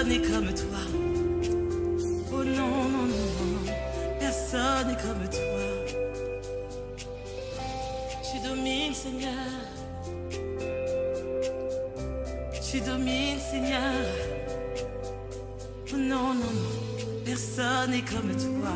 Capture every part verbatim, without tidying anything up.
n'est comme toi. Oh non, non, non, non, non, personne n'est comme toi. Tu domines, Seigneur. Tu domines, Seigneur. Oh non, non, non, personne n'est comme toi.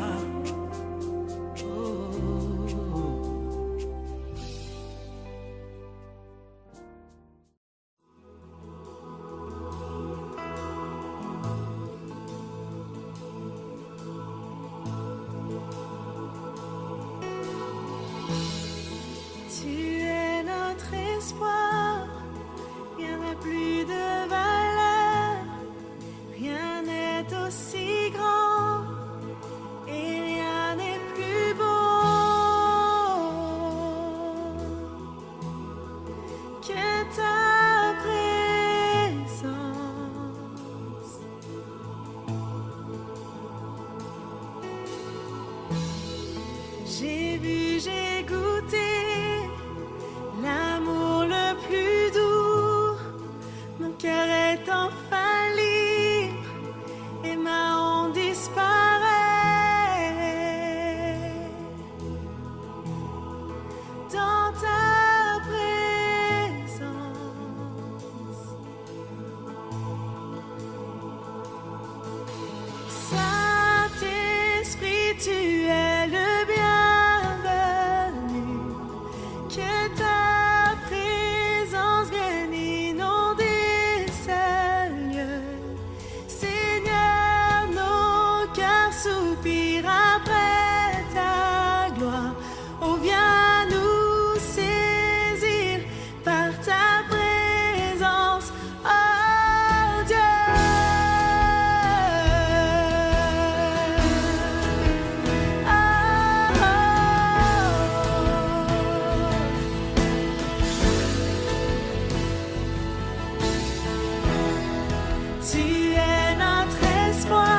J'ai vu, j'ai goûté l'amour le plus doux. Mon cœur est enfin libre et ma honte disparaît. Dans ta présence, Saint-Esprit, tu es le soupir après ta gloire. Oh, viens nous saisir par ta présence, oh Dieu. Oh, oh, oh. Tu es notre espoir.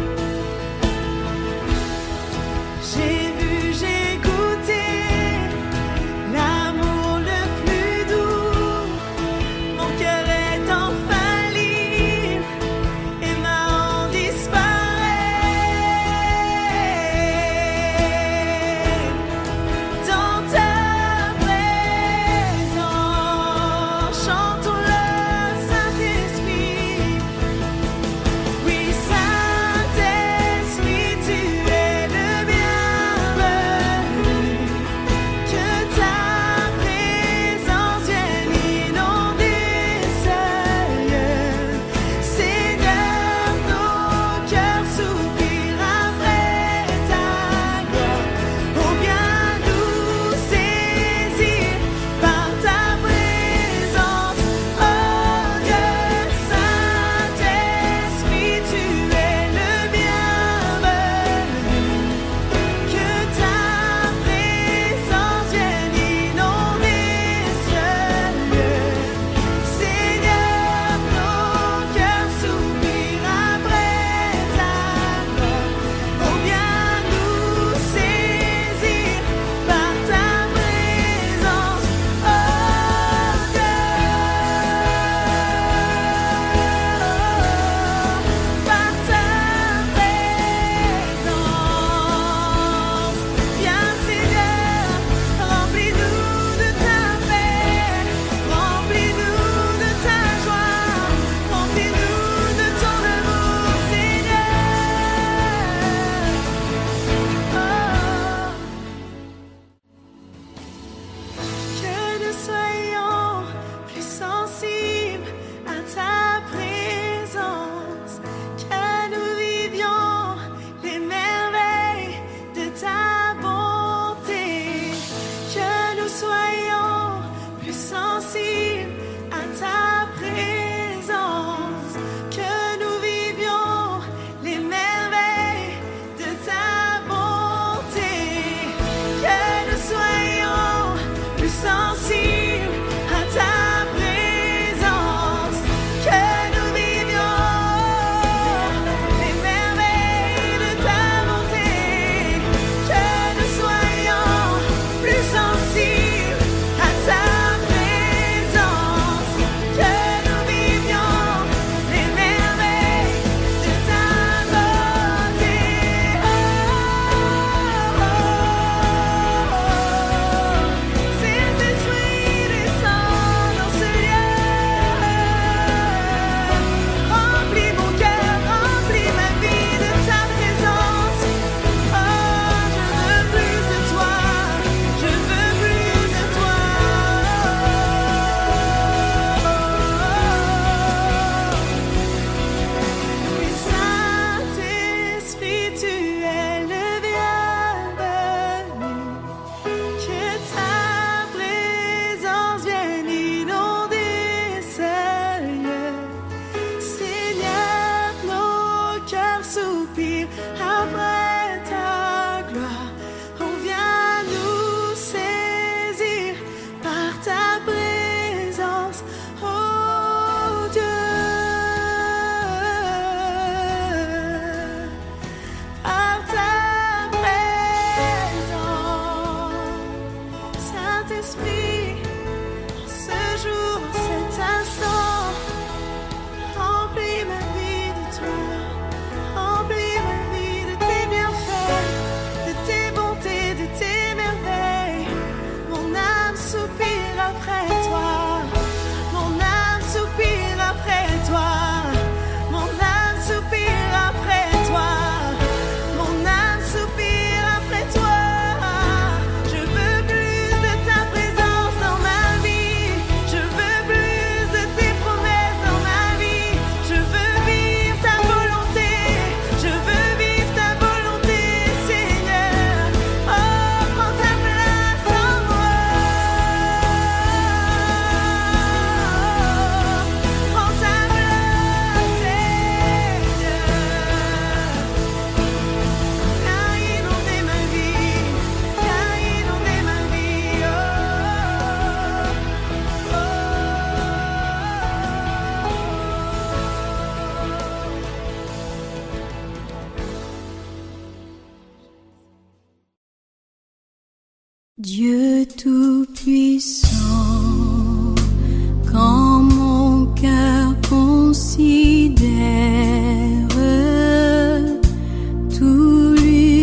J'ai vu, j'ai goûté Saint-Esprit, en ce jour, en cet instant, remplis ma vie de toi, remplis ma vie de tes bienfaits, de tes bontés, de tes merveilles. Mon âme soupire après toi, mon âme soupire après toi, mon âme soupire après toi, mon âme soupire après toi. Je veux plus de ta présence dans ma vie, je veux plus de tes promesses dans ma vie. Je veux vivre ta volonté, je veux vivre ta volonté, Seigneur. Oh, prends ta place en moi, prends ta place, Seigneur. Car inonder ma vie, car inonder ma vie, oh, Dieu Tout-Puissant, quand mon cœur considère tout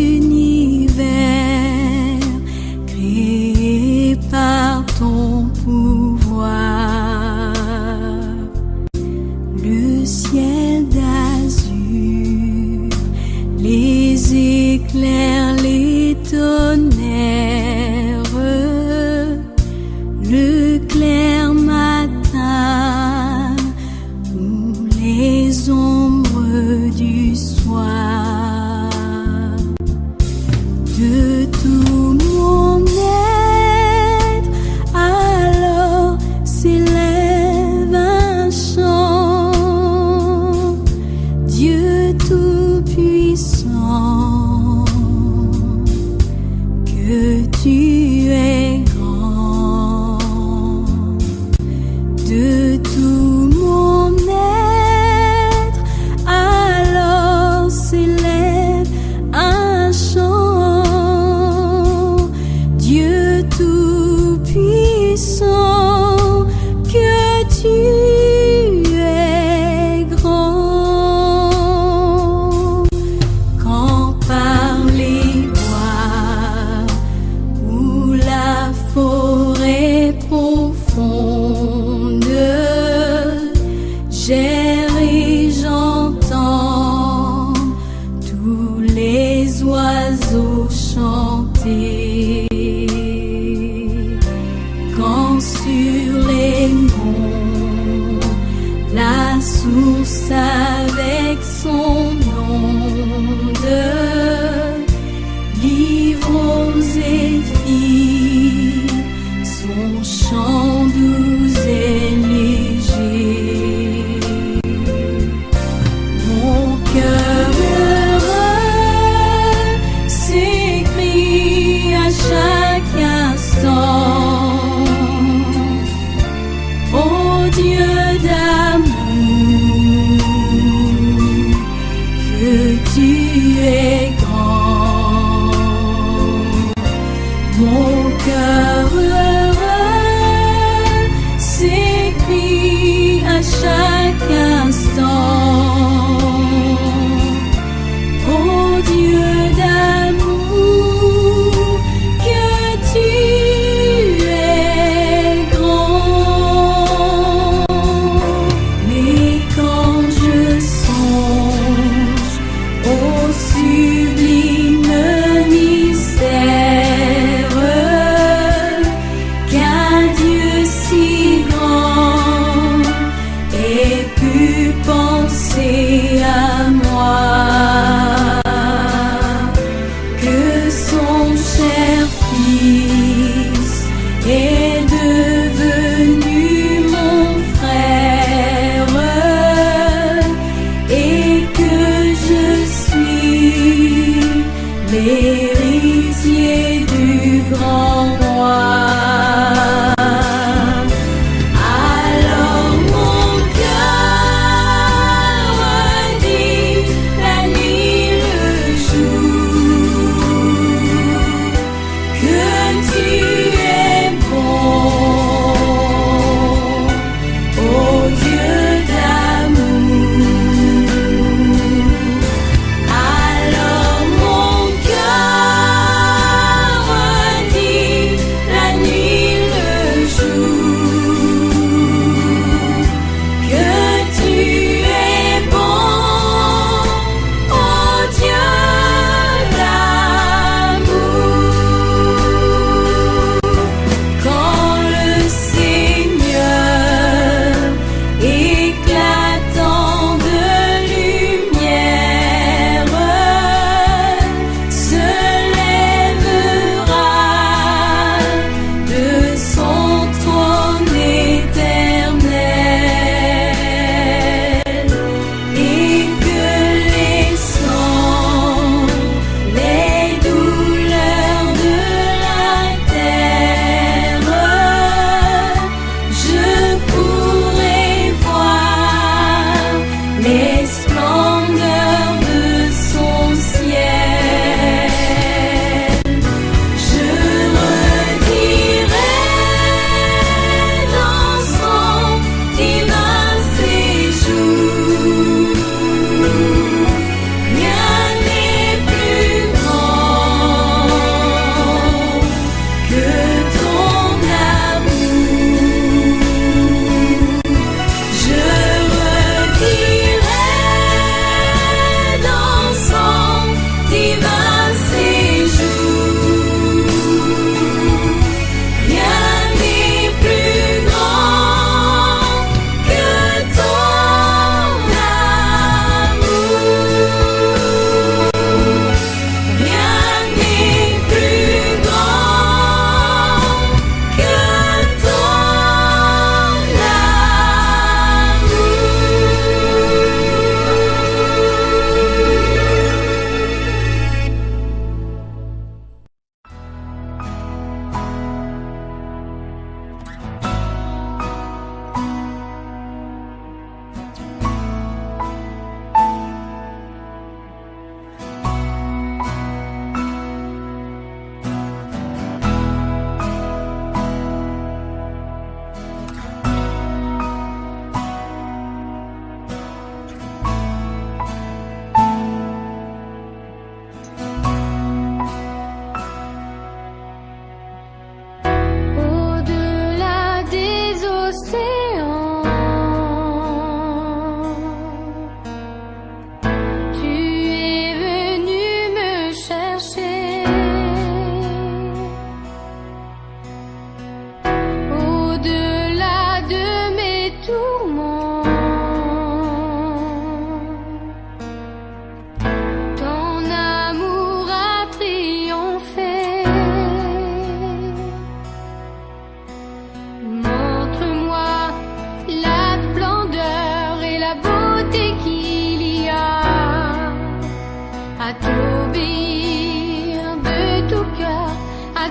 l'univers créé par ton pouvoir, le ciel d'azur, les éclairs, les tonnerres, le clair matin ou les ombres du soir. De tout mon être, alors s'élève un chant. Dieu Tout-Puissant, que tu es grand. De tout mon être, alors s'élève un chant. Dieu Tout-Puissant, que tu es grand. Quand par les bois ou la forêt profonde, j'erre et j'entends tous les oiseaux chanter. Quand sur les monts, la source avec son onde livre aux zéphyrs son chant doux et léger. Mon cœur heureux s'écrie à chaque instant: ô Dieu d'amour,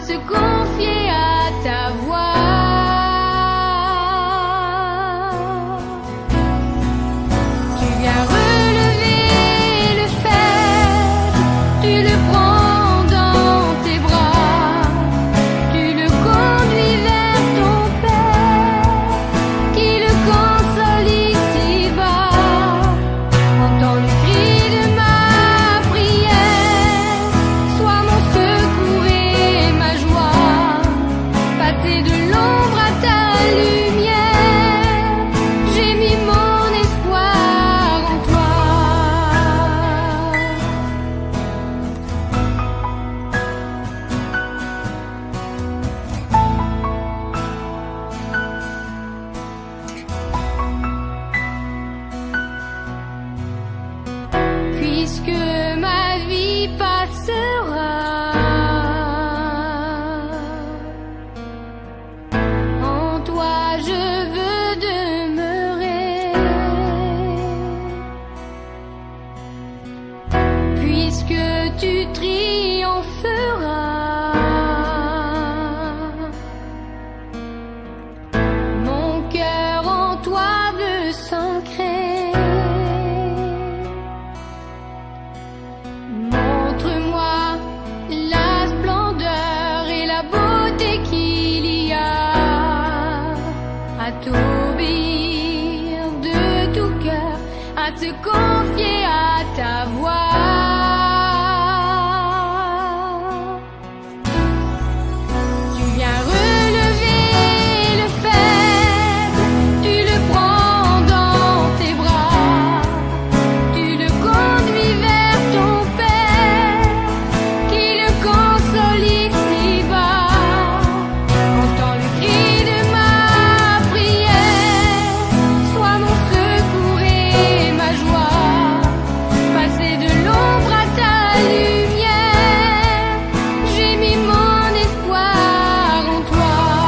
se confier à ta voix. Tu viens relever le faible, tu le prends dans tes bras, tu le conduis vers ton Père, qui le console ici-bas. Entends le cri de ma prière, sois mon secours et ma joie. Passer de l'ombre à ta lumière, j'ai mis mon espoir en toi. Puisque ma vie passera, en toi je veux demeurer. Puisque tu triompheras, mon cœur en toi veut s'ancrer. Montre-moi la splendeur et la beauté qu'il y a à t'obéir de tout cœur, à se confier à ta voix. Tu viens relever le faible, tu le prends dans tes bras, tu le conduis vers ton Père, qui le console ici-bas. Entends le cri de ma prière, sois mon secours et ma joie. Passer de l'ombre à ta lumière, j'ai mis mon espoir en toi.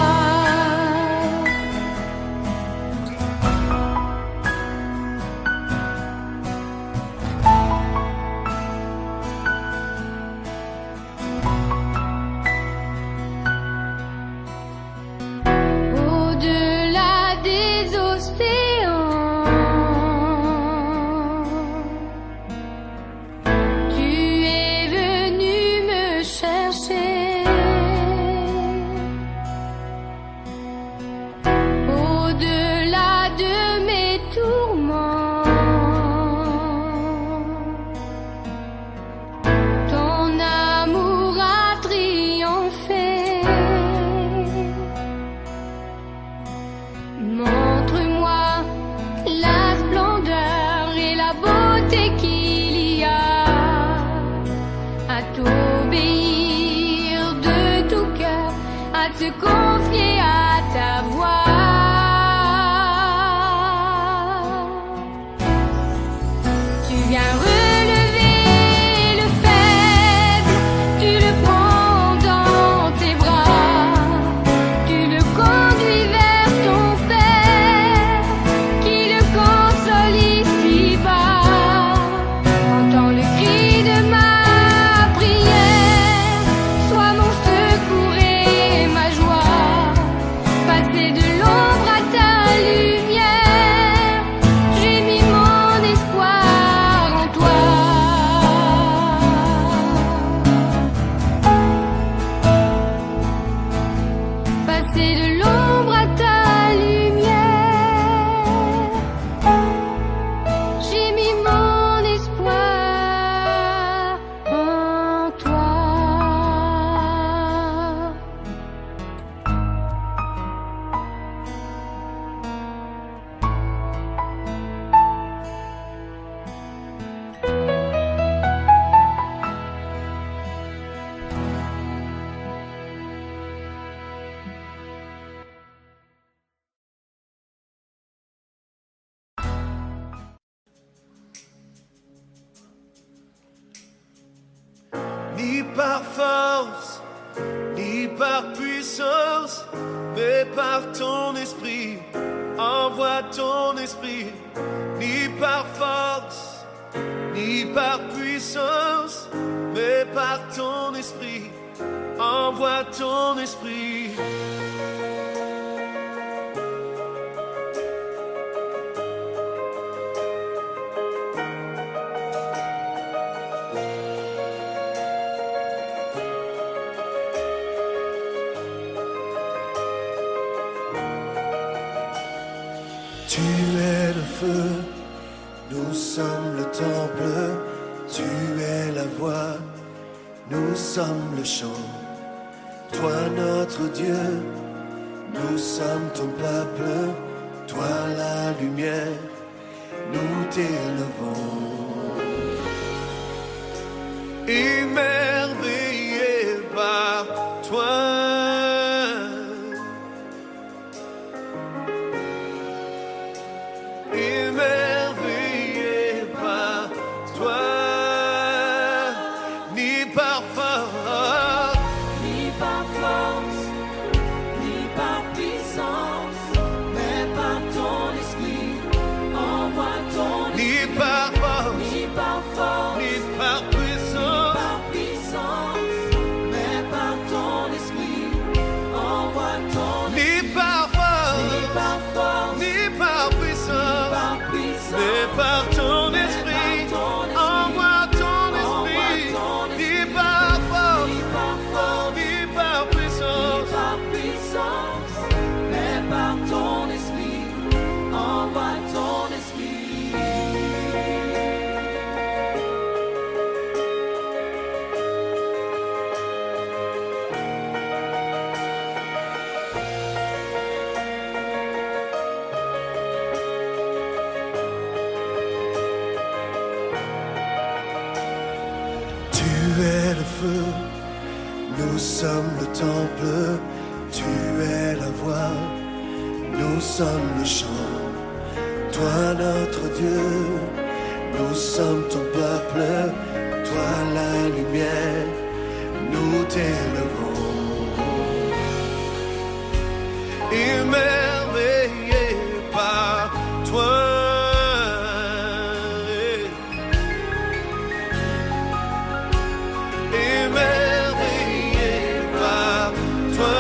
Au-delà des océans, tu es venu me chercher. Au-delà de mes tourments, ton amour a triomphé. Montre-moi la splendeur et la beauté qu'il y a à t'obéir de tout cœur, à se confier à ta voix. Tu viens relever le faible, tu le prends dans tes bras, tu le conduis vers ton Père, qui le console ici-bas. Entends le cri de ma prière, sois mon secours et ma joie. Passer de l'ombre à ta lumière, j'ai mis mon espoir en toi. Passer de l'ombre à ta lumière, j'ai mis mon espoir en toi. Ni par force, ni par puissance, mais par ton esprit. Envoie ton esprit, ni par force, ni par puissance, mais par ton esprit. envoie ton esprit. Tu es le feu, nous sommes le temple, tu es la voix, nous sommes le chant. Toi notre Dieu, nous sommes ton peuple, toi la lumière, nous t'élevons. Émerveillé par toi. Émerveillé par toi, ni par force, Ni par force, ni par puissance, mais par ton esprit, envoie ton ni esprit. par force, Ni par force, ni par ni puissance, par puissance, mais par ton esprit, envoie ton ni esprit. par Ni force, par force, ni par puissance, par puissance, mais par ton mais esprit, par ton esprit. envoie ton Envoie esprit, ton ni esprit. par force, Ni par force, ni par ni puissance. par puissance, mais par ton esprit, envoie ton esprit. Tu es le feu, nous sommes le temple, tu es la voix, nous sommes le chant. Toi notre Dieu, nous sommes ton peuple, toi la lumière, nous t'élevons. Émerveillé par toi. Émerveillé par toi.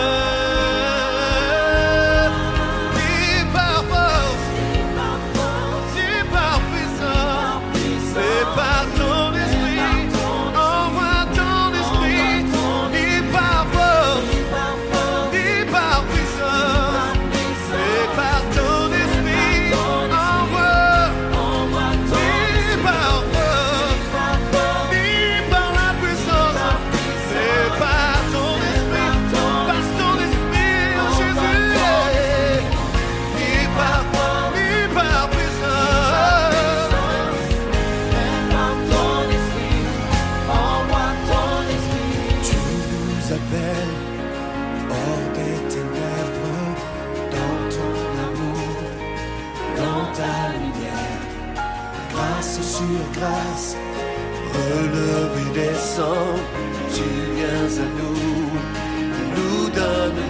Ni par force, Ni par force, ni par puissance, mais par ton esprit, envoie ton esprit. Ni par force, ni par force, ni par puissance, mais par ton esprit, envoie. envoie ton Ni par force, par force, ni par la puissance, mais par ton esprit, par ton esprit, oh Jésus. Ni par force, ni par puissance, mais par ton esprit, envoie ton esprit. Tu nous appelles hors des ténèbres, dans ton amour, dans ta lumière. Grâce sur grâce, relevé descend, tu viens à nous, tu nous donnes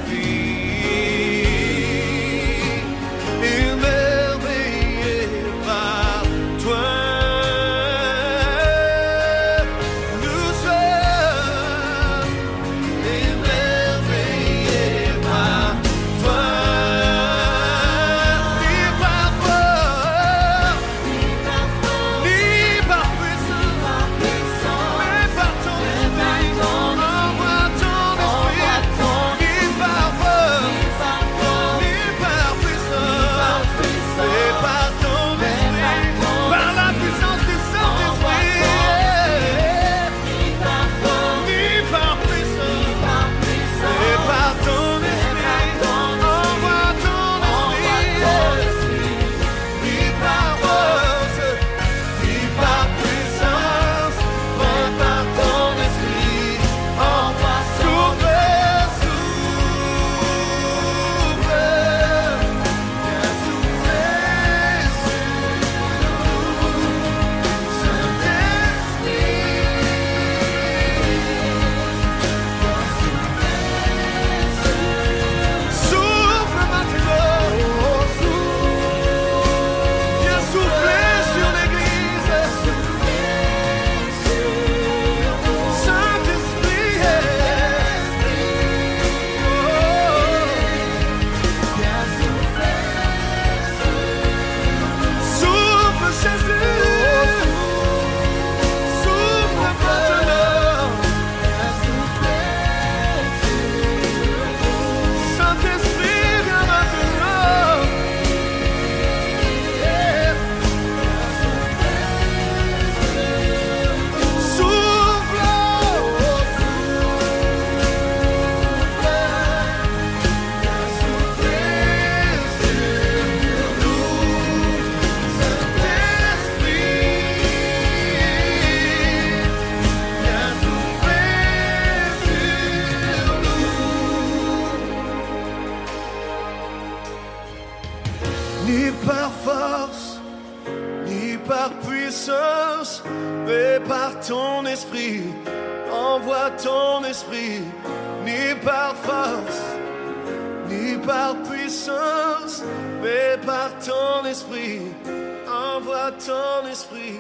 vie. Émerveillé par toi, nous sommes émerveillés par toi. Ni par force, Ni par force, ni par puissance, par puissance, mais par ton esprit, envoie ton esprit. Ni par force, ni par force, ni par puissance, mais par ton esprit. Envoie ton esprit, ni par force, ni par puissance, mais par ton esprit. Envoie ton esprit.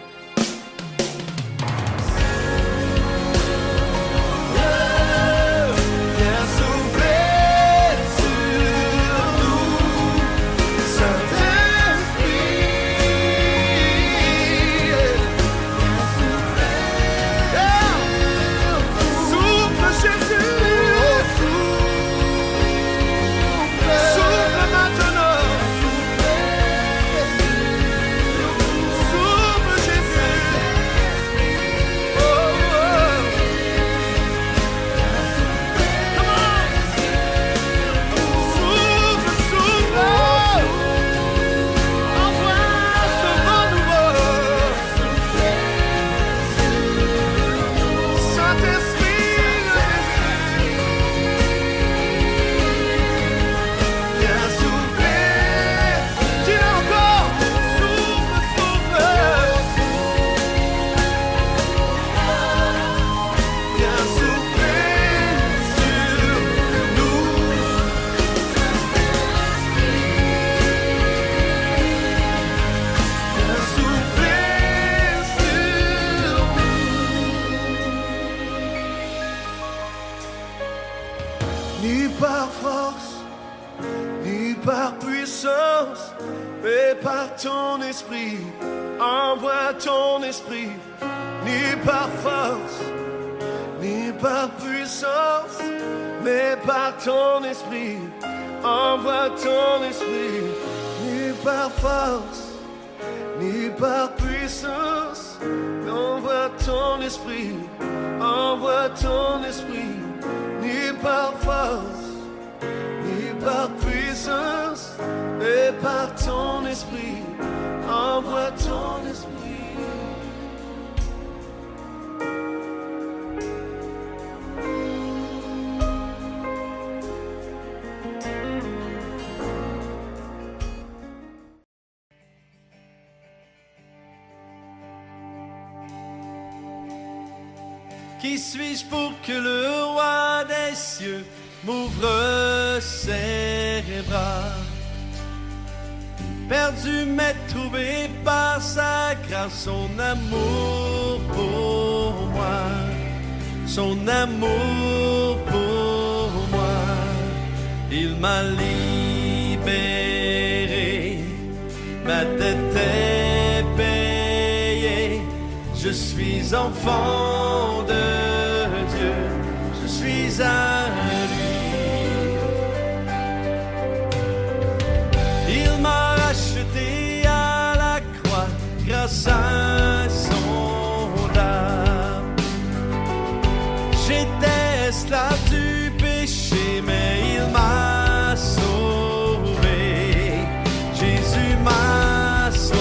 Ni par force, ni par puissance, mais par ton esprit. Envoie ton esprit. Ni par force, ni par puissance, mais par ton esprit. Envoie ton esprit. Ni par force, ni par puissance, mais envoie ton esprit. Envoie ton esprit. Ni par force, ni par puissance, mais par ton esprit. Envoie ton esprit. Qui suis-je pour que le roi des cieux m'ouvre ses bras? Perdu mais trouvé par sa grâce, son amour pour moi, son amour pour moi. Il m'a libéré, ma dette est payée. Je suis enfant de Dieu, je suis à lui. Il m'a racheté à la croix grâce à son âme. J'étais esclave du péché, mais il m'a sauvé. Jésus m'a sauvé.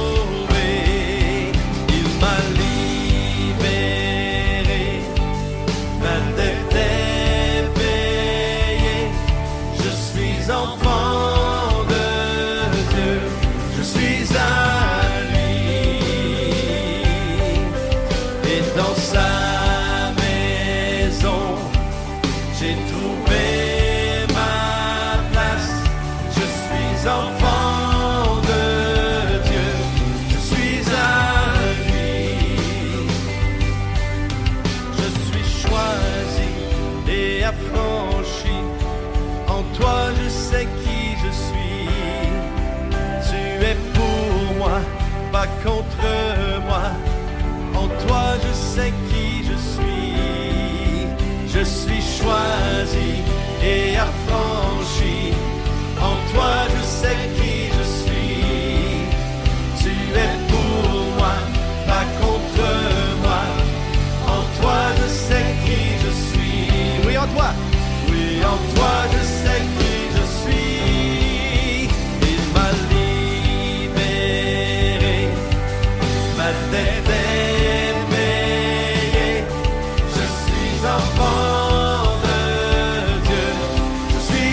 Contre moi, en toi je sais qui je suis. Je suis choisi et affranchi. En toi je sais qui je suis. Tu es pour moi, pas contre moi. En toi je sais qui je suis. Oui, en toi, oui, en toi je sais qui je suis. Il m'a dette est payée, je suis enfant de Dieu, je suis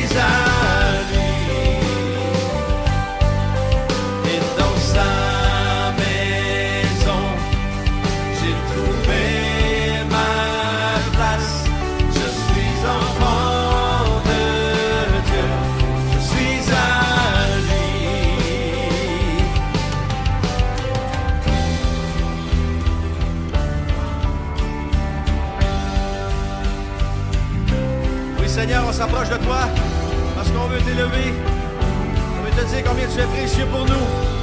parce qu'on veut t'élever. On veut te dire combien tu es précieux pour nous.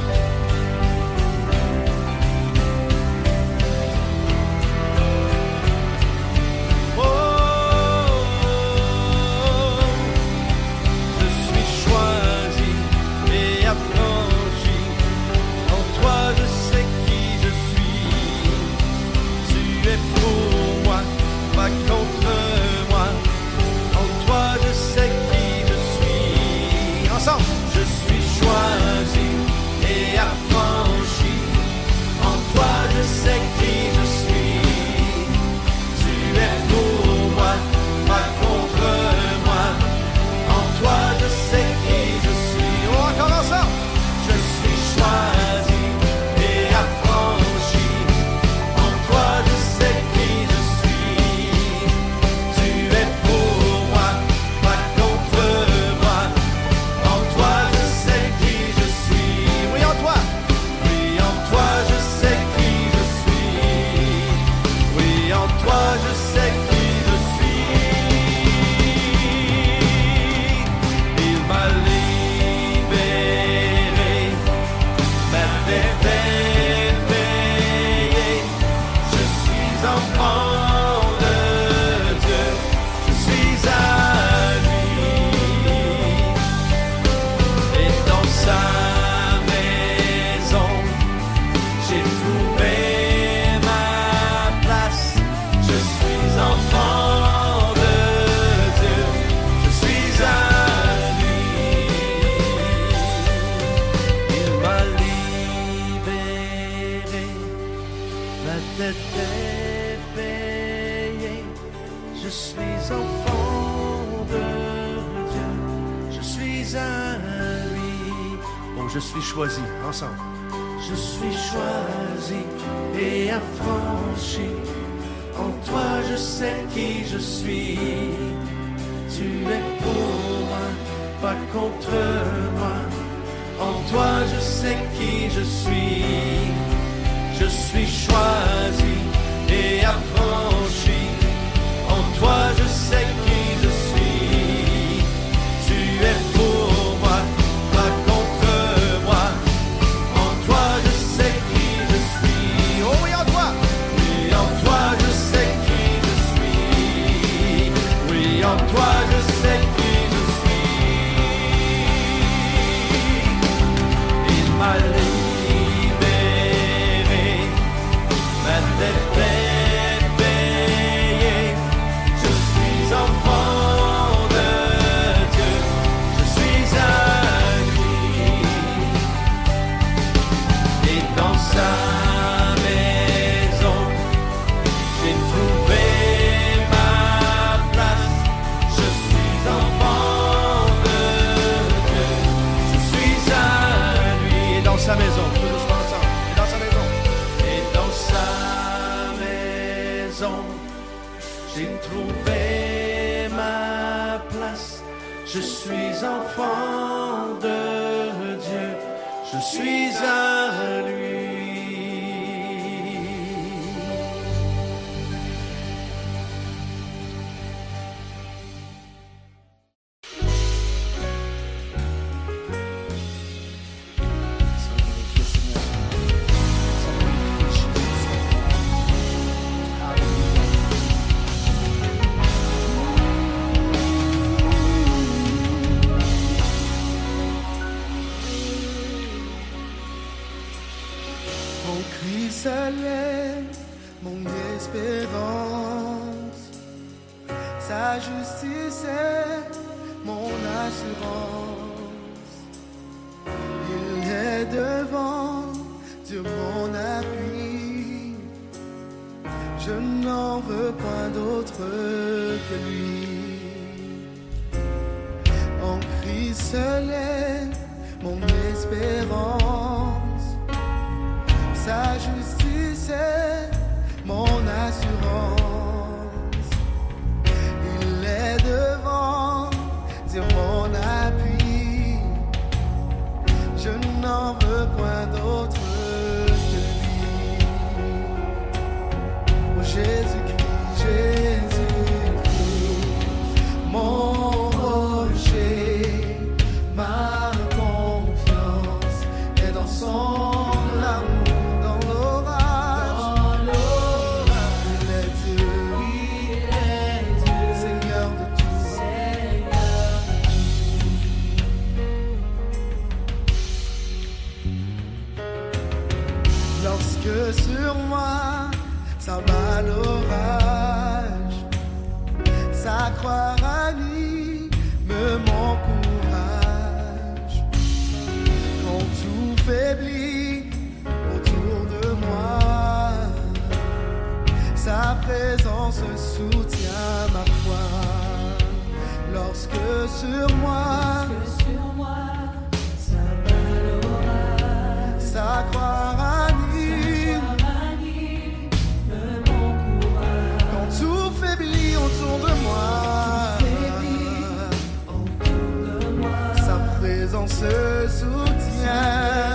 Je suis choisi, ensemble. Je suis choisi et affranchi. En toi je sais qui je suis. Tu es pour moi, pas contre moi. En toi je sais qui je suis. Je suis choisi et affranchi. En toi je sais qui je suis. Tu es pour moi, pas contre moi. En toi je sais qui je suis. Oh oui, en toi. Oui, en toi je sais qui je suis. Oui, en toi je sais qui je suis. Il m'a libéré, ma dette est payée. Je suis enfant de Dieu, je suis à lui. Et dans sa maison, j'ai trouvé ma place. Je suis enfant de Dieu, je suis à lui. Et dans sa maison, tout doucement ensemble. Et dans sa maison. Et dans sa maison, j'ai trouvé ma place. Je suis enfant de Dieu, je suis à lui. Mon Christ est mon espérance, sa justice est mon assurance. Il est devant, Dieu mon appui, je n'en veux point d'autre que lui. En Christ seul est mon espérance, sa justice est mon assurance. Il est devant, Dieu mon appui, je n'en veux point d'autre que lui. Oh Jésus-Christ, Jésus-Christ, mon rocher. que sur moi s'abat l'orage, sa croix ranime mon courage. Quand tout faiblit autour de moi, sa présence soutient ma foi. Lorsque sur moi, sa croix ranime quand tout faiblit autour de moi, sa présence soutient.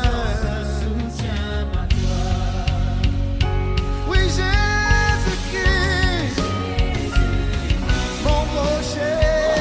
Oui, Jésus-Christ, mon rocher.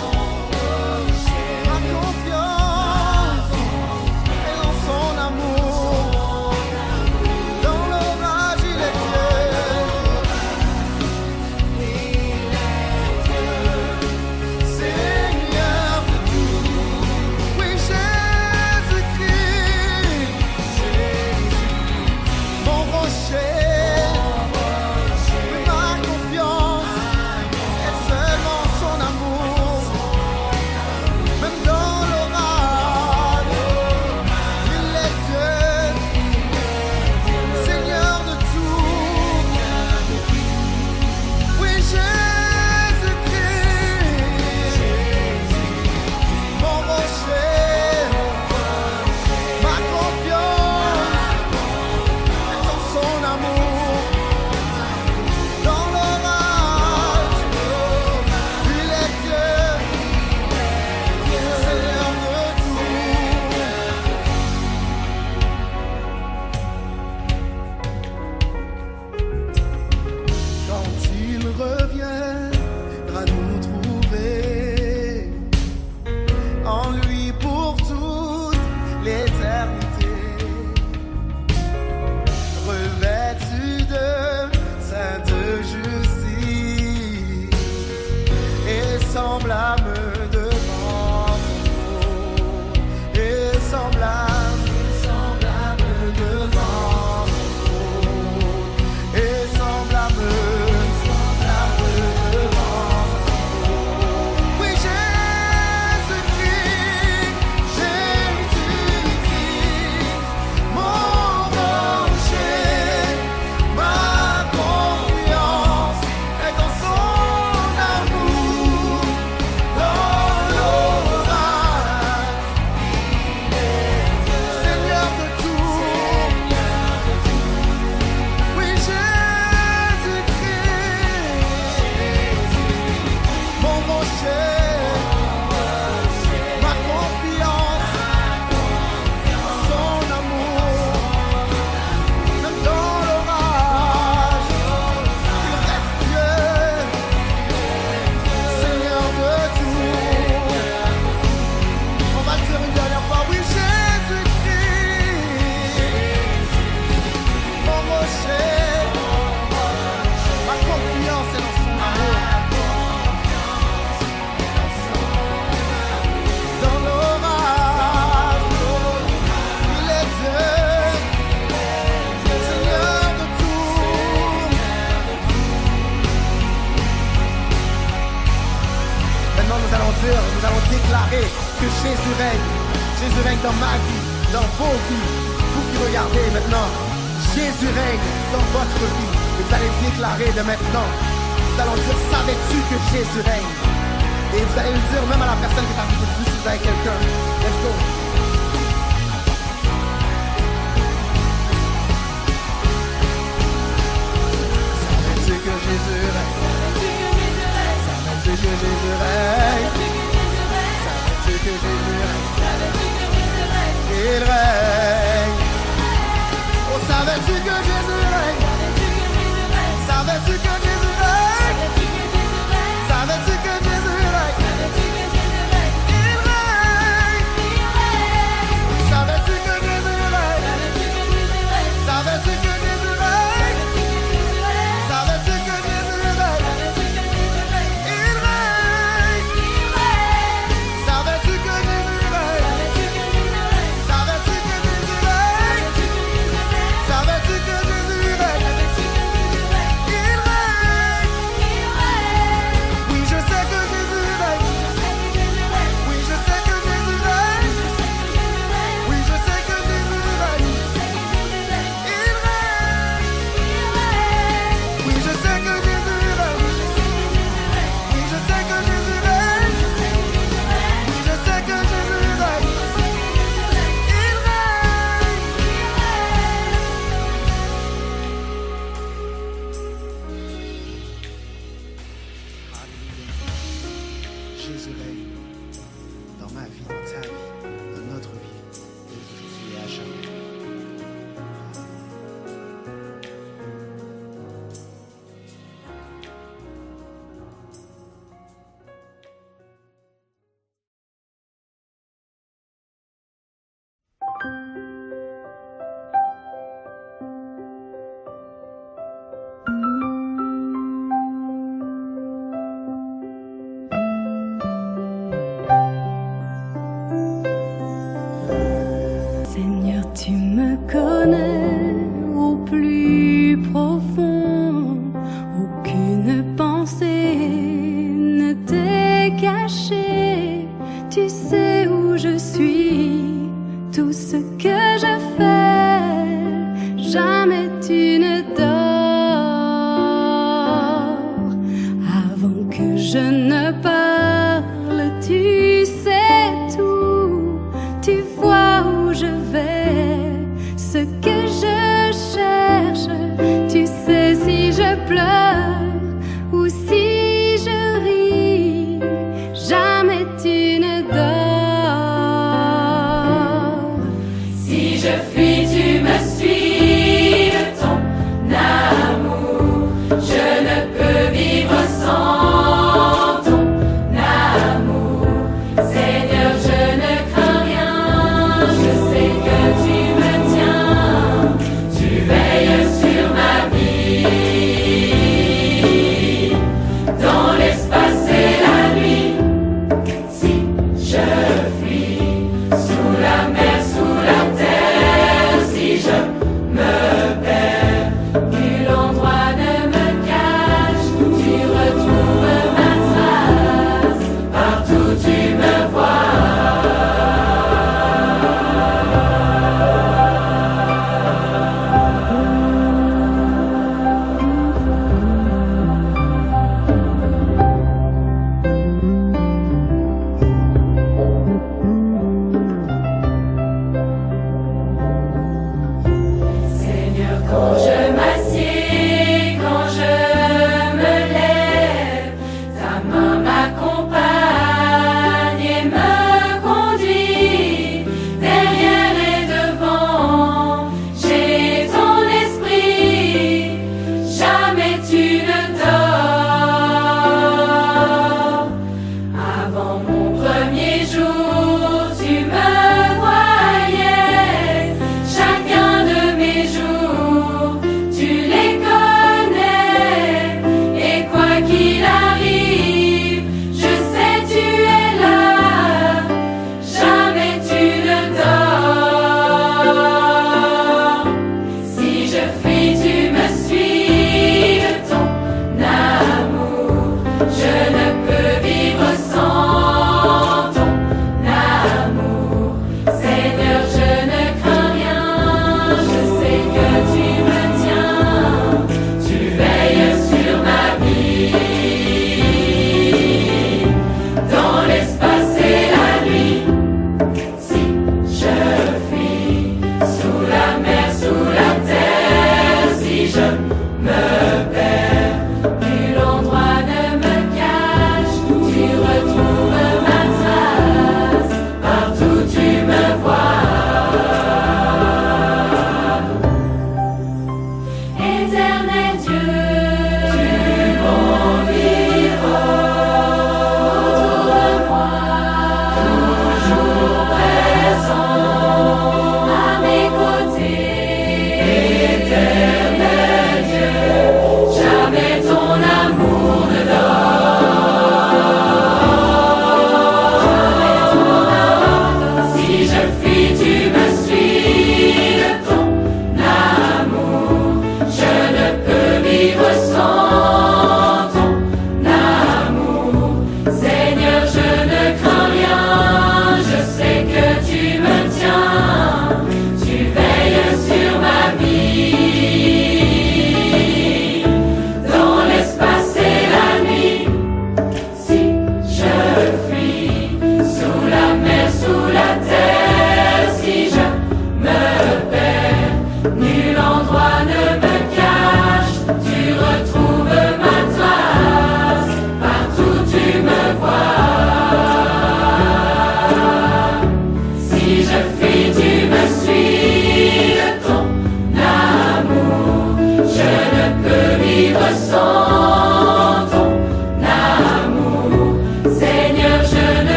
Nous allons déclarer que Jésus règne. Jésus règne dans ma vie, dans vos vies. Vous qui regardez maintenant, Jésus règne dans votre vie. Et vous allez déclarer de maintenant. Nous allons dire, savais-tu que Jésus règne? Et vous allez le dire même à la personne qui est à côté de vous si vous avez quelqu'un. Let's go. Savais-tu que Jésus règne? Savais-tu que Jésus règne? Savais-tu que Jésus règne? Il règne. Oh, savais-tu que Jésus règne? Savais-tu que Jésus règne? Savais-tu que Jésus règne? Il règne. Savais-tu que Jésus règne? Savais-tu que Jésus règne? Savais-tu que Jésus règne? Il règne. Savais-tu que Jésus règne? Savais-tu que Seigneur, tu me connais au plus profond, aucune pensée ne t'est cachée, tu sais où je suis, tout ce que je fais, jamais tu ne dors, avant que je ne parle, tu sais tout, tu vois où je vais, ce que je cherche, tu sais si je pleure ou si je ris, jamais tu ne dors. Si je fuis, tu me suis, de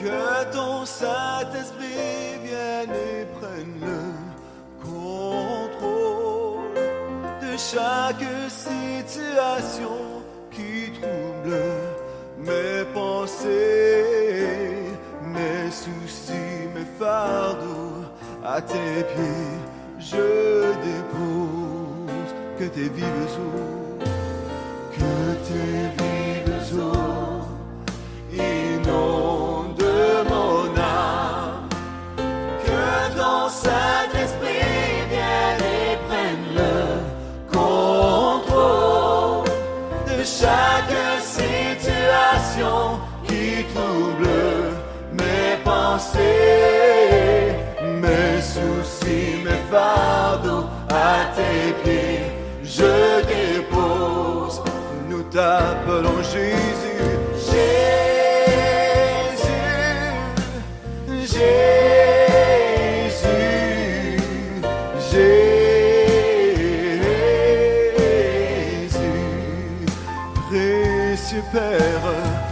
Que ton Saint-Esprit vienne et prenne le contrôle de chaque situation qui trouble mes pensées, mes soucis, mes fardeaux. À tes pieds, je dépose que tes vives eaux, que tes vives eaux inondent mon âme. Que ton Saint-Esprit vienne et prenne le contrôle de chaque situation qui trouble mes pensées, mes soucis, mes fardeaux. À tes pieds, je dépose. Nous t'appelons Jésus, Jésus, Jésus, Jésus, précieux Père.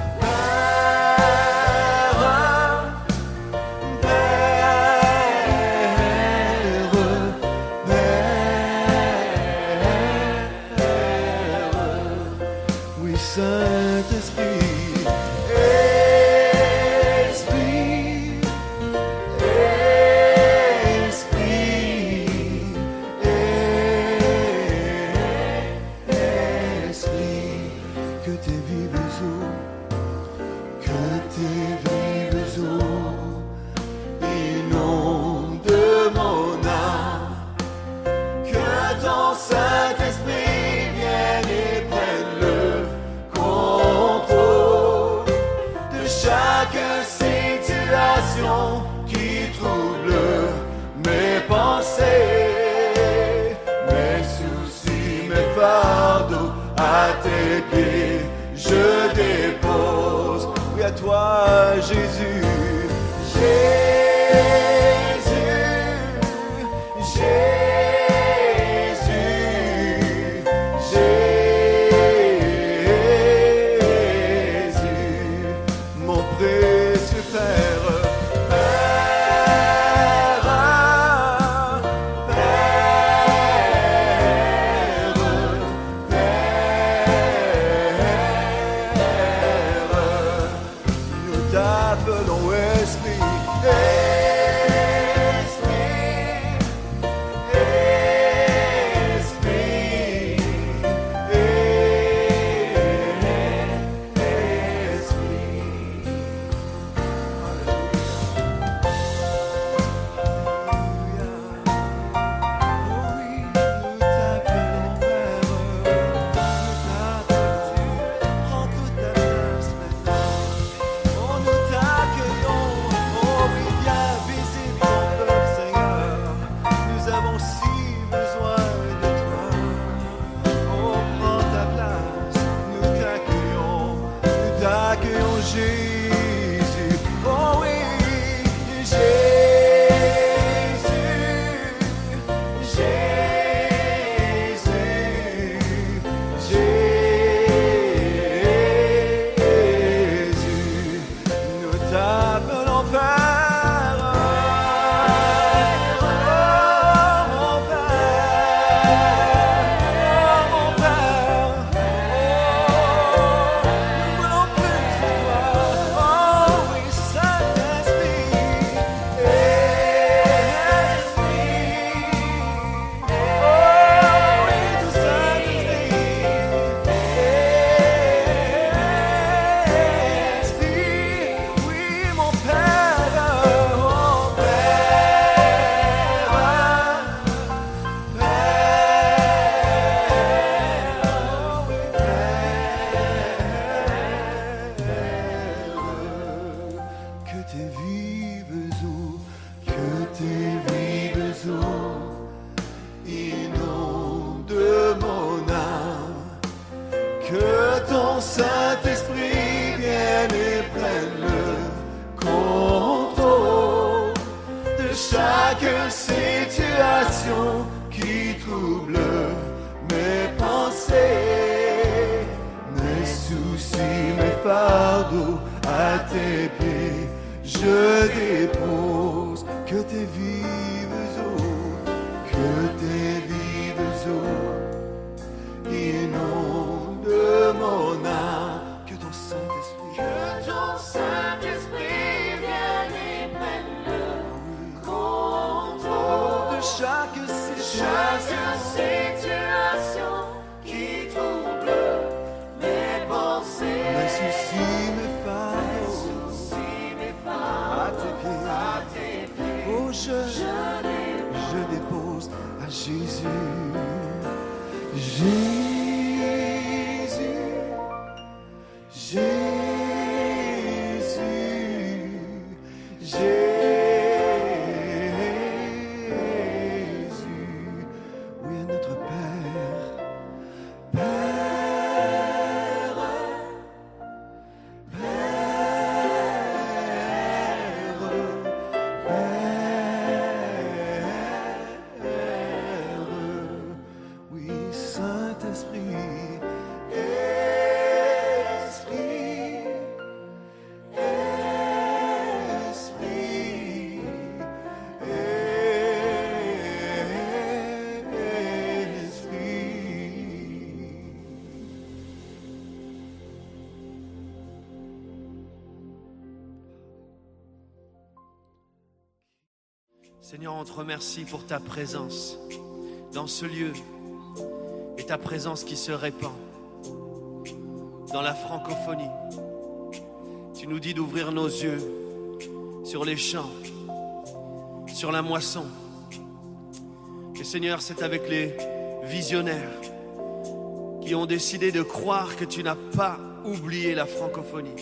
Saint-Esprit, Esprit, Esprit, Esprit, que tes vives eaux, que tes vives eaux inondent mon âme. Que ton Saint-Esprit vienne et prenne le chaque situation qui trouble mes pensées, mes soucis, mes fardeaux. À tes pieds, je dépose. Oui, à toi, Jésus, Jésus, Jésus, Jésus, mon précieux Père, Père, Père, Père, nous t'appelons Esprit, Jésus, oh oui, Jésus, Jésus, Jésus, nous t'appelons Père, oh mon Père, mon Père, nous voulons plus de toi. Oh oui, Saint-Esprit, Esprit, oh oui, tout Saint-Esprit, Esprit, oui, mon Père, mon Père, que tes vives eaux, que tes vives eaux inondent mon âme. Que ton Saint-Esprit vienne et prenne le contrôle de chaque situation qui trouble mes pensées, mes soucis, mes fardeaux. À tes pieds, dépose, que tes vives eaux, que tes vives eaux inondent mon âme. Que ton Saint-Esprit, Que ton Saint-Esprit vienne et prenne le contrôle de chaque de situation, chaque situation qui trouble mes pensées, mes soucis, mes mes fardeaux, soucis, mes à fardeaux, tes pieds. à tes pieds. Oh, je, Je dépose. je dépose à Jésus. Jésus, Jésus, Jésus. Oui, notre Père, Père, Père, oui, Saint-Esprit, Esprit, Esprit, Esprit. Seigneur, on te remercie pour ta présence dans ce lieu et ta présence qui se répand dans la francophonie. Tu nous dis d'ouvrir nos yeux sur les champs, sur la moisson. Et Seigneur, c'est avec les visionnaires qui ont décidé de croire que tu n'as pas oublié la francophonie,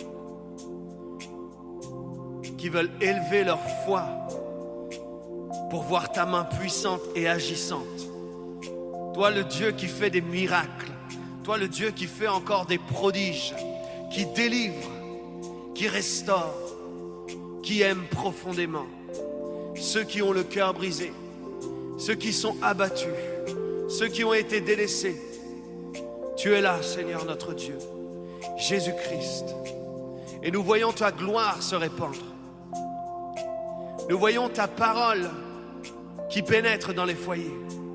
qui veulent élever leur foi pour voir ta main puissante et agissante. Toi, le Dieu qui fait des miracles, toi, le Dieu qui fait encore des prodiges, qui délivre, qui restaure, qui aime profondément ceux qui ont le cœur brisé, ceux qui sont abattus, ceux qui ont été délaissés. Tu es là, Seigneur notre Dieu, Jésus-Christ. Et nous voyons ta gloire se répandre. Nous voyons ta parole qui pénètre dans les foyers.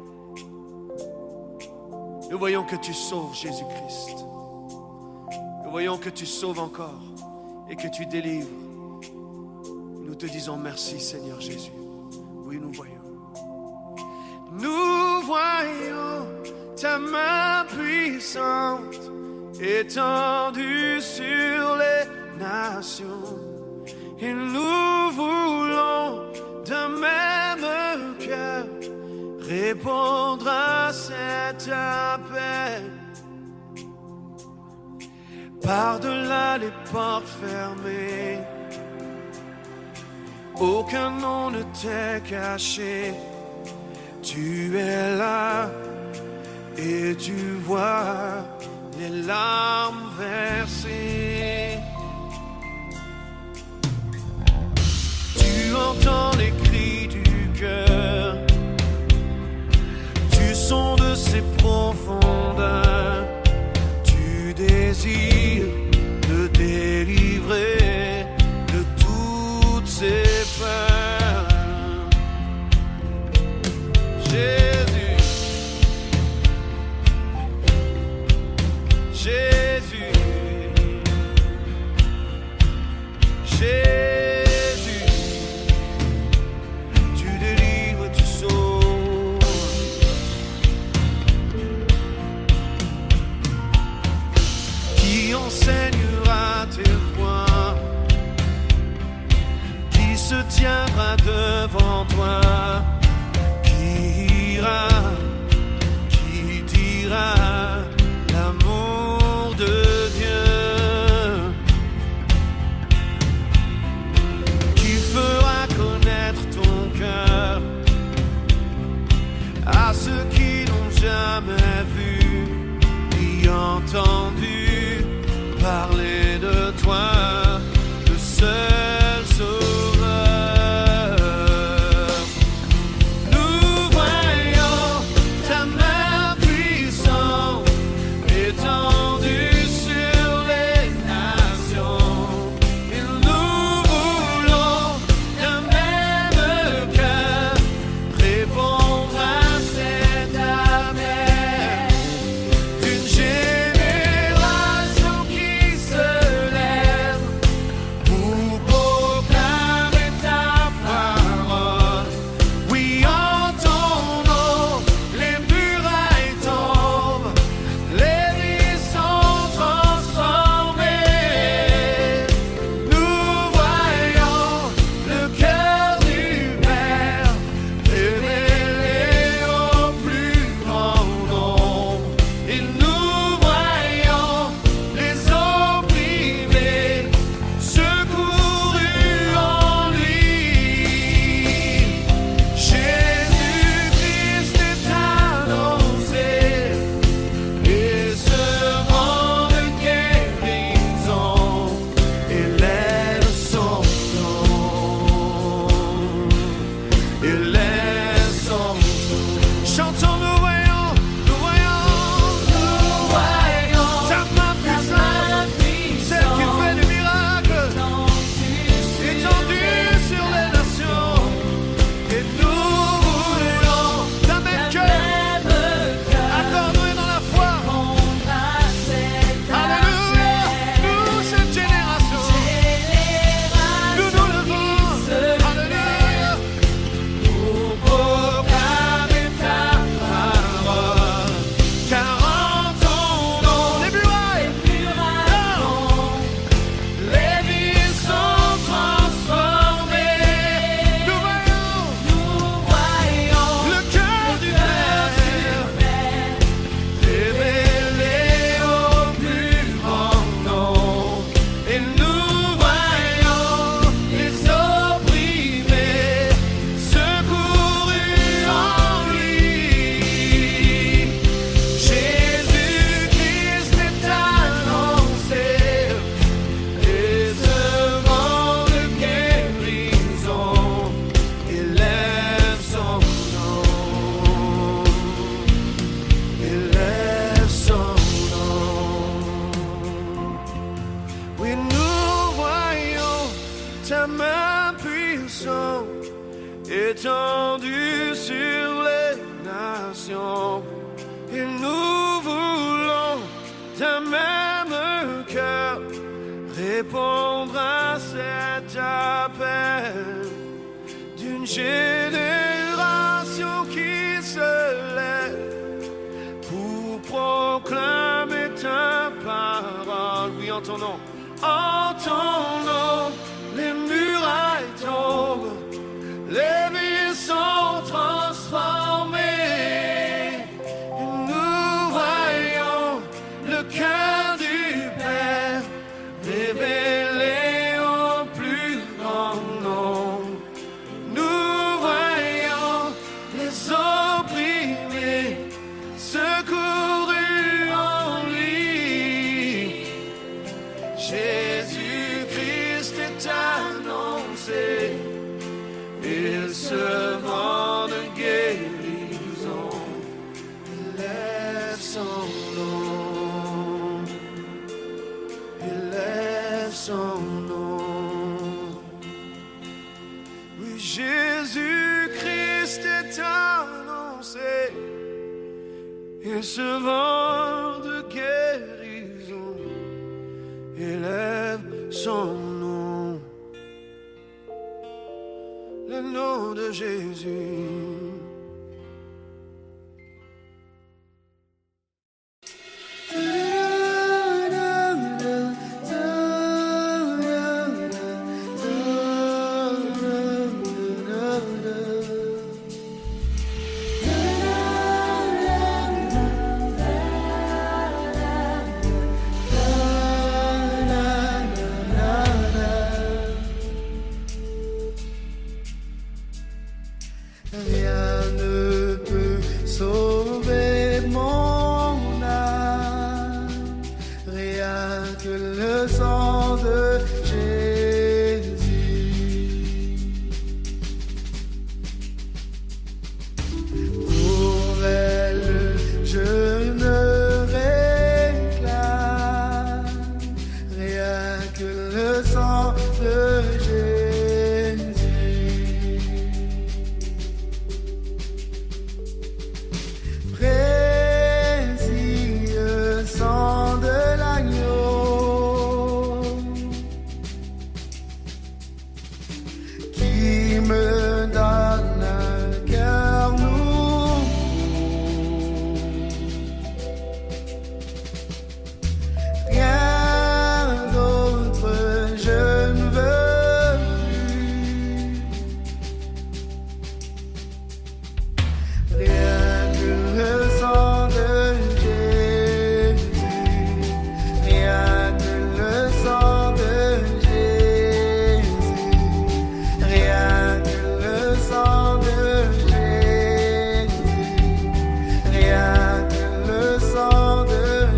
Nous voyons que tu sauves, Jésus-Christ. Nous voyons que tu sauves encore et que tu délivres. Nous te disons merci, Seigneur Jésus. Oui, nous voyons. Nous voyons ta main puissante étendue sur les nations. Et nous voulons d'un même cœur répondre à cet appel. Par-delà les portes fermées, aucun nom ne t'est caché. Tu es là et tu vois les larmes versées. Tu entends les cris du cœur, du son de ses profondeurs. Tu désires le délivrer de toutes ses peurs. Jésus, Jésus, Jésus, tu délivres, tu sauves. Qui enseignera tes voies? Qui se tiendra devant toi? Qui ira? Qui dira l'amour de Dieu? Qui fera connaître ton cœur à ceux qui n'ont jamais vu ni entendu parler de toi, le seul sauveur. Nous voyons ta main puissante sang étendu sur les nations. Et nous voulons d'un même cœur répondre à cet appel d'une génération qui se lève pour proclamer ta parole. Oui, en ton nom, en ton nom, les murailles tombent, les vies sont transformées. Et nous voyons le cœur du Père révélé au plus grand nombre. Nous voyons les opprimés secourus en lui. Jésus-Christ est annoncé, il se vend de guérison, il lève son nom, il lève son nom. Oui, Jésus-Christ est annoncé, il se vend de guérison, il lève son nom. Le nom de Jésus. Rien ne peut sauver mon âme, rien que le sang de Jésus. Pour elle, je ne réclame rien que le sang de Jésus. Précieux sang de l'agneau qui me donne un cœur nouveau. Rien d'autre je ne veux plus. Rien que le sang de Jésus, rien que le sang de Jésus, rien que le sang de Jésus, rien que le sang de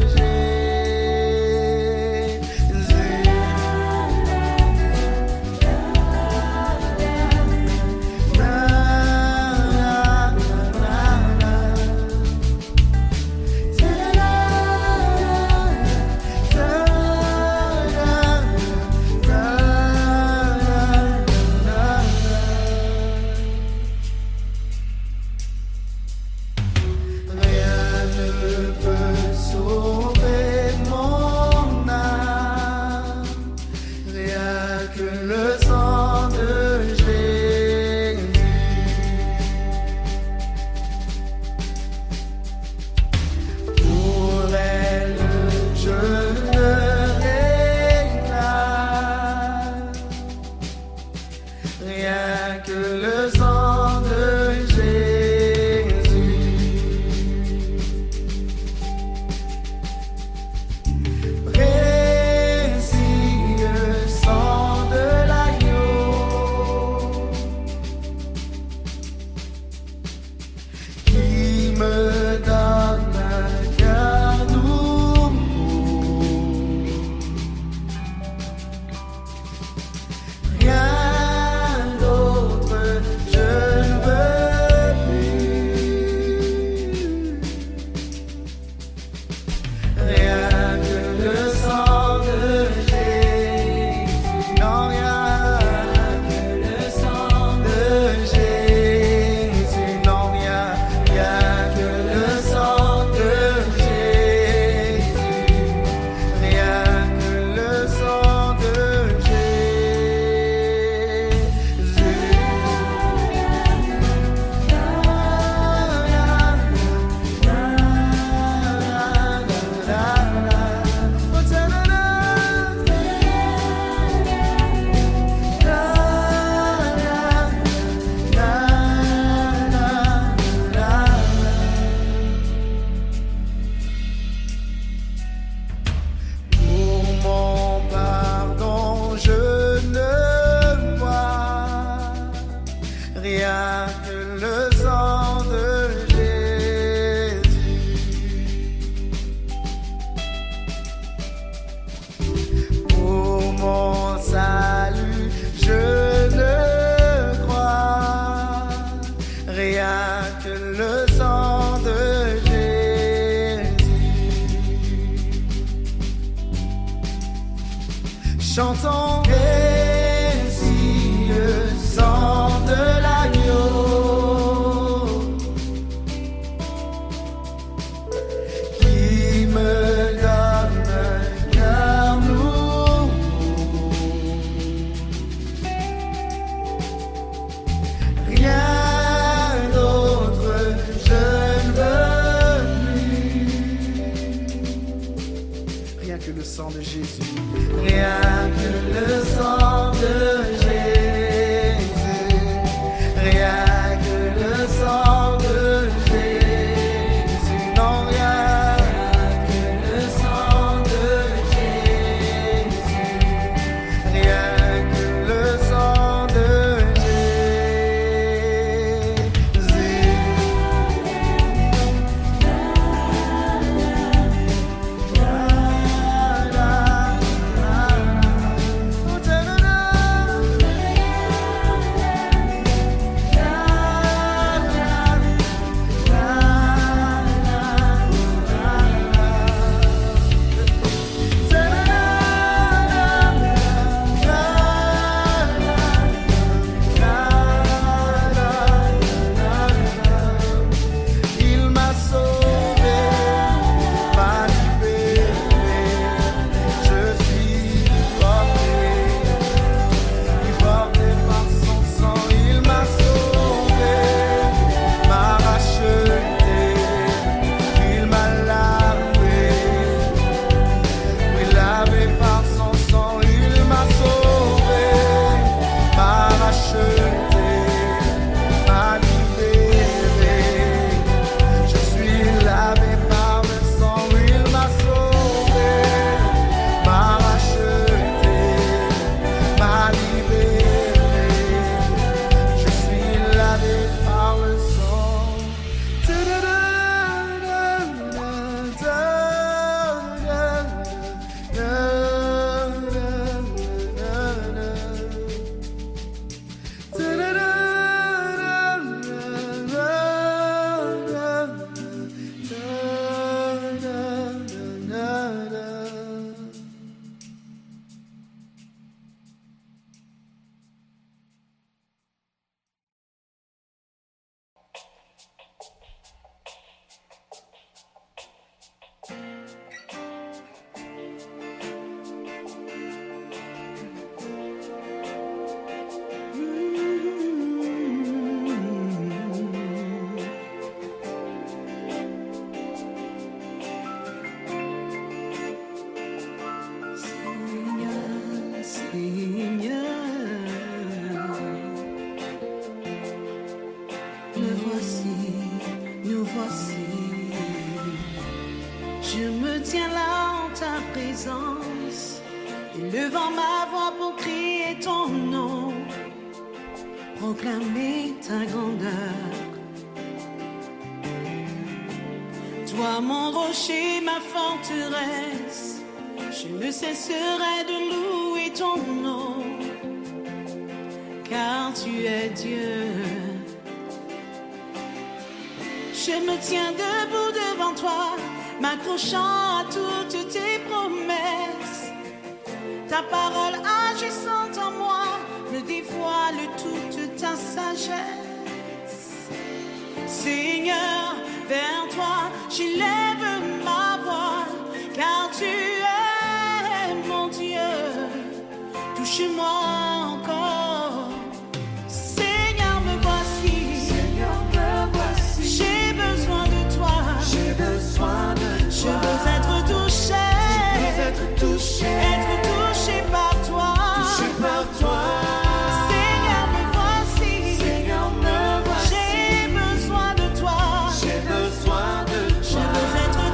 Rien ne peut sauver mon âme, rien que le sang de Jésus. Pour elle, je ne réclame rien que le sang de Jésus. Précieux sang de l'agneau qui me donne un cœur nouveau. Rien d'autre je chantons précieux sang de l'agneau qui me donne un cœur nouveau. Rien d'autre je ne veux plus. Rien que le sang de Jésus. Rien que le sang de Jésus. Rien que le sang de Jésus. Non, rien que le sang de Jésus. Rien que le sang de Jésus. Il m'a sauvé, m'a libéré, je suis porté, porté par son sang. Il m'a sauvé, m'a racheté, il m'a lavé, oui, lavé par son sang. Il m'a sauvé, m'a racheté, m'a libéré, je suis lavé par le sang. Il m'a sauvé, m'a racheté, m'a libéré, je suis lavé par le sang. Me voici, nous voici. Je me tiens là en ta présence, élevant ma voix pour crier ton nom, proclamer ta grandeur. Toi mon rocher, ma forteresse, je ne cesserai de louer ton nom, car tu es Dieu. Je me tiens debout devant toi, m'accrochant à toutes tes promesses. Ta parole agissante en moi me dévoile toute ta sagesse. Seigneur, vers toi j'élève ma voix, car tu es mon Dieu. Touche-moi encore. Seigneur, me voici. Seigneur, me voici. J'ai besoin de toi. J'ai besoin de toi. Je veux être touché. Je veux être touché. Être touché par toi. Touché par toi. Seigneur, me voici. Seigneur, me voici. J'ai besoin de toi. J'ai besoin de Je toi. veux être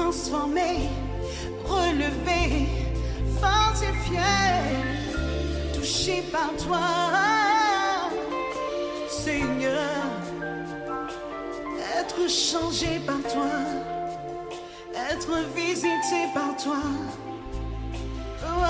transformé, relevé, fortifié, touché par toi, Seigneur, être changé par toi, être visité par toi. Oh,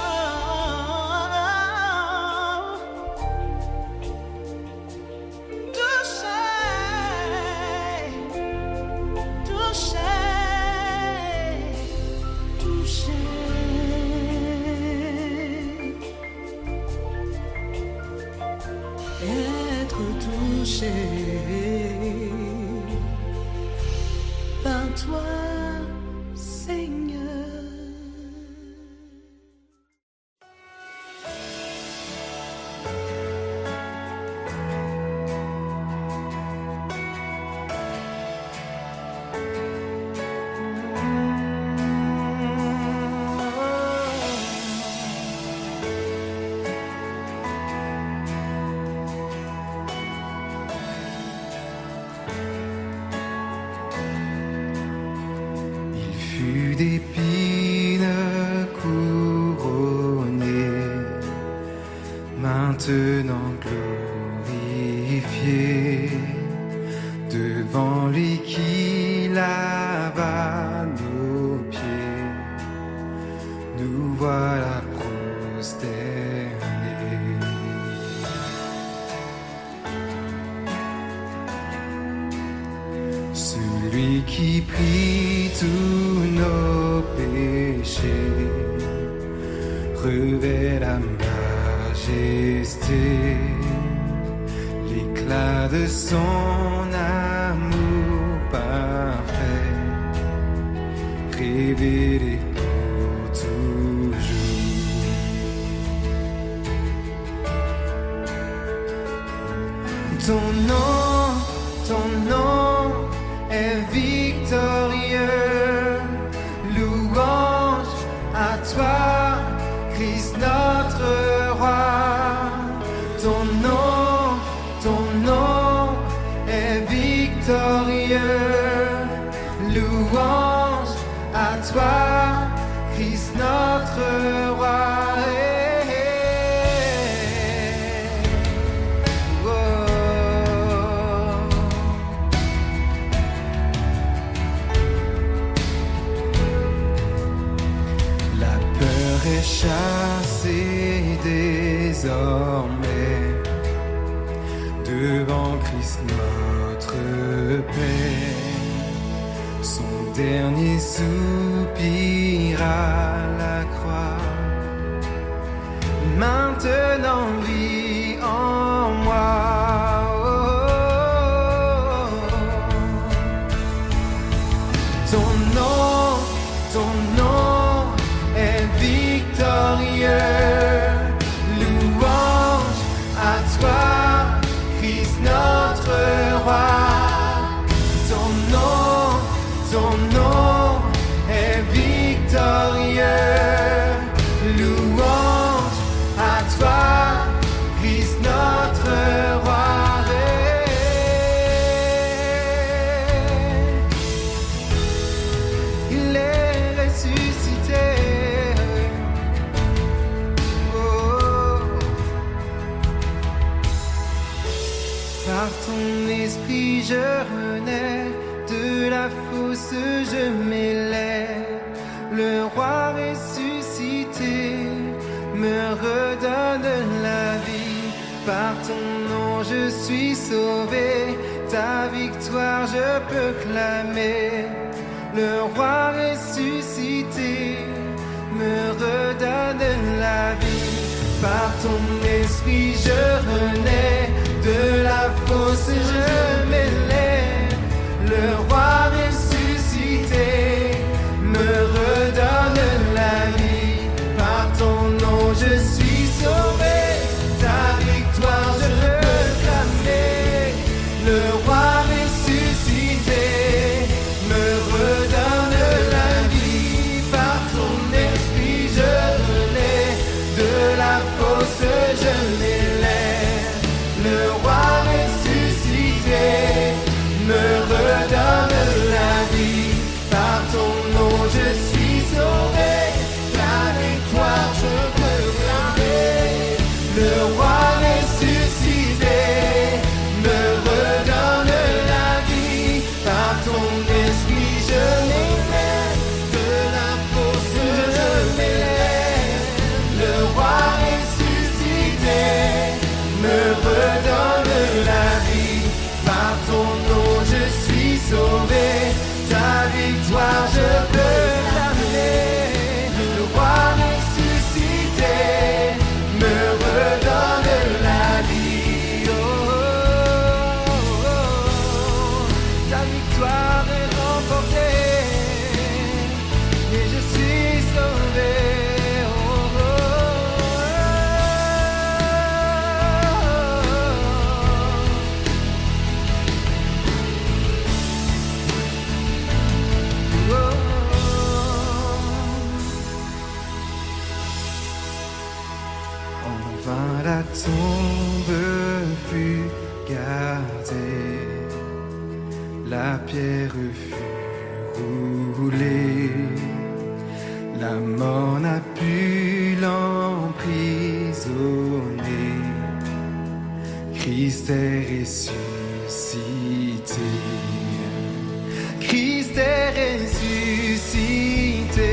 par toi, Seigneur. D'épines couronnées, maintenant glorifié, devant lui qui lava nos pieds, nous voilà prosternés. Celui qui prit tous nos péchés revêt la majesté, l'éclat de son amour parfait, révélé pour toujours. Ton nom, ton nom est victorieux, louange à toi, Christ notre roi. Ton nom, ton nom est victorieux, louange à toi, Christ notre roi. Chassé désormais devant Christ notre Père, son dernier soupir à la croix, maintenant vit en moi. Oh, ton nom, ton nom est victorieux, louange à toi, Christ notre roi. Ton nom, ton nom est victorieux, louange à toi, Christ notre roi. Il est ressuscité. Par ton esprit je renais, de la fosse je m'élève. Le roi ressuscité me redonne la vie. Par ton nom je suis sauvé, ta victoire je peux clamer. Le roi ressuscité me redonne la vie. Par ton esprit je renais, de la fosse je m'élève. Le roi ressuscité me redonne la vie. Par ton nom je suis sauvé, ta victoire je peux clamer. Le roi ressuscité me redonne la vie. Par ton esprit je renais, de la fosse je m'élève. Le roi ressuscité me redonne victoire je peux clamer. Le roi ressuscité me redonne la vie. Oh, oh, oh, oh. Ta victoire est remportée et je suis sauvé. La tombe fut gardée, la pierre fut roulée, la mort n'a pu l'emprisonner. Christ est ressuscité, Christ est ressuscité.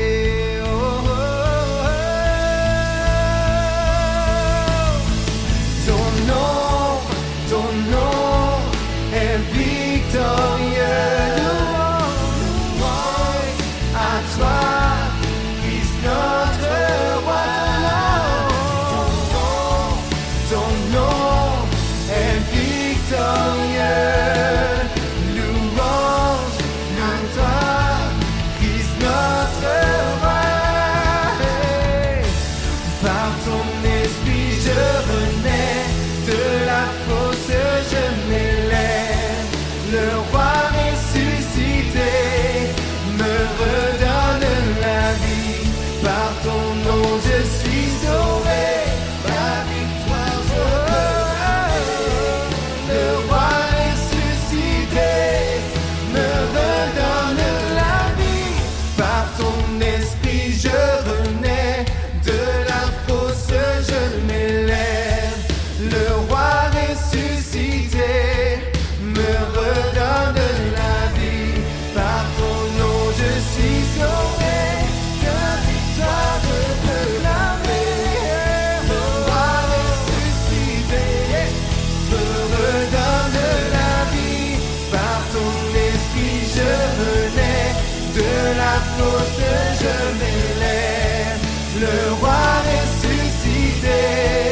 Le roi ressuscité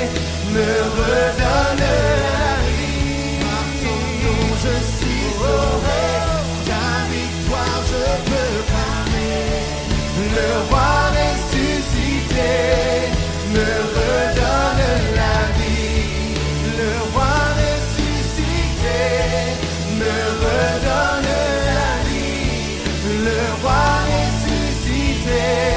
me redonne la vie. Par ton nom je suis sauvé, ta victoire je peux clamer. Le roi ressuscité me redonne la vie. Le roi ressuscité me redonne la vie. Le roi ressuscité